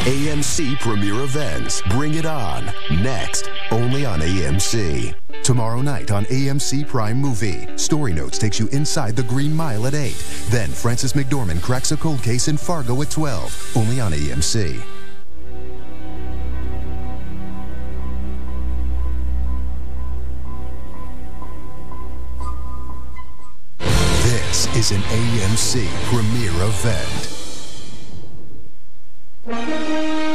AMC Premier Events. Bring it on. Next, only on AMC. Tomorrow night on AMC Prime Movie, Story Notes takes you inside the Green Mile at 8. Then Frances McDormand cracks a cold case in Fargo at 12. Only on AMC. This is an AMC Premier Event.